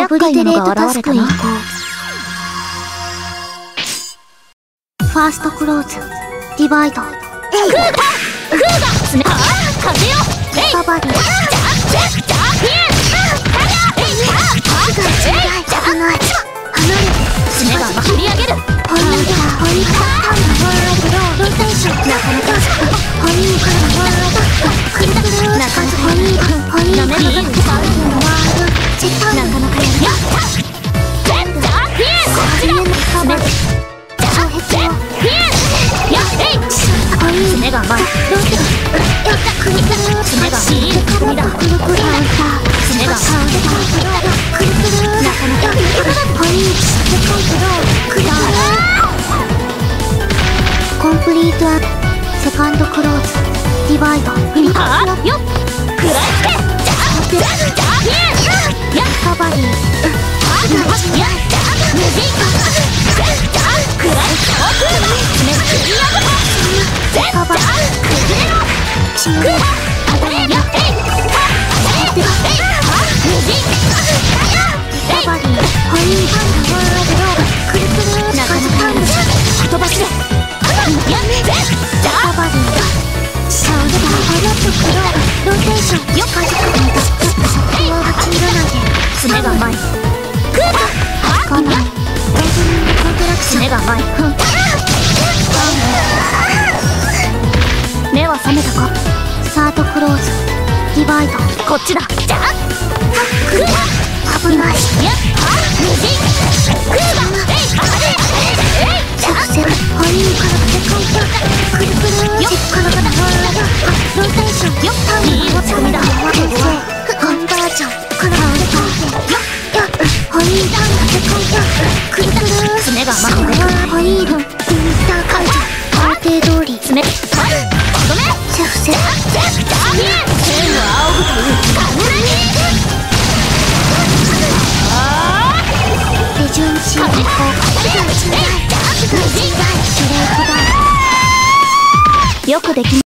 ブリテレートタスク移行。ファーストクローズディバイド。クーガスネ風よババリー。危ない。離れてスネが振り上げる。ポイントポイントターンワールドローテーション。なかなかポイントワールドクルクルなかなかポイントワールドチェックなかなかやるやった全部こっちだスネ超ヘッドやっえいポイントスネが前ローテやったクルクルスネがシール組だクルクルカウンタースネがカウンタークルクルなかなかポイントセカンドロークルクルコンプリートアップセカンドクローズディバイドフィニッシュよっ食らいつけジャージャーヒエやっカバリーやっジャー無人ジャー食らいつけめっちゃいやがったジャー崩れろクー当たれやっえい無人カバリーポイントワールドクルクルなかなか飛ばしれやっぜカバリーシャウルダーハイラットクローローテーションよっかじかにだそこは切らないでスネが前クーパーかないオープニングコントラクションスネが前目は覚めたかサードクローズディバイドこっちだじゃあクーパー危ないやっ無人クーパーえいあれえいじゃあポイントからセカンドクルクルよっからかなローテーションよっターンいい持ち込みだ転生コンバージョンからセカンドよっよっポイントセカンドクルクルスネがまだポイントインター解除工程通りスネはいごめんシェフセジャーチェンの青舞台カムラニ手順シーンにこうよくでき